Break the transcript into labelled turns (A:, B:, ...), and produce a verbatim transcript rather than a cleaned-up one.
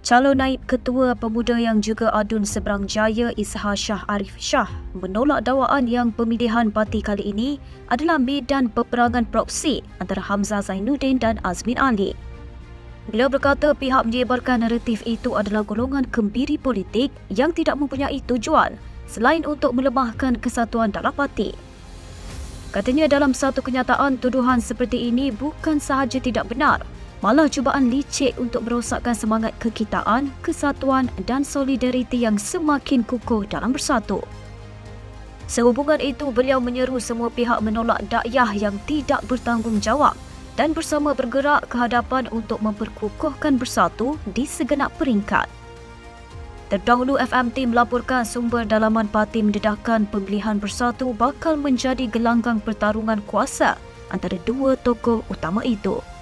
A: Calon naib ketua Pemuda yang juga Adun Seberang Jaya Izhar Shah Arif Shah menolak dakwaan yang pemilihan parti kali ini adalah medan peperangan proksi antara Hamzah Zainudin dan Azmin Ali. Beliau berkata pihak menyebarkan naratif itu adalah golongan Kembiri politik yang tidak mempunyai tujuan selain untuk melemahkan kesatuan dalam parti. Katanya dalam satu kenyataan, tuduhan seperti ini bukan sahaja tidak benar, malah cubaan licik untuk merosakkan semangat kekitaan, kesatuan dan solidariti yang semakin kukuh dalam bersatu. Sehubungan itu, beliau menyeru semua pihak menolak dakyah yang tidak bertanggungjawab dan bersama bergerak ke hadapan untuk memperkukuhkan bersatu di segenap peringkat. Terdahulu F M T melaporkan sumber dalaman parti mendedahkan pemilihan bersatu bakal menjadi gelanggang pertarungan kuasa antara dua tokoh utama itu.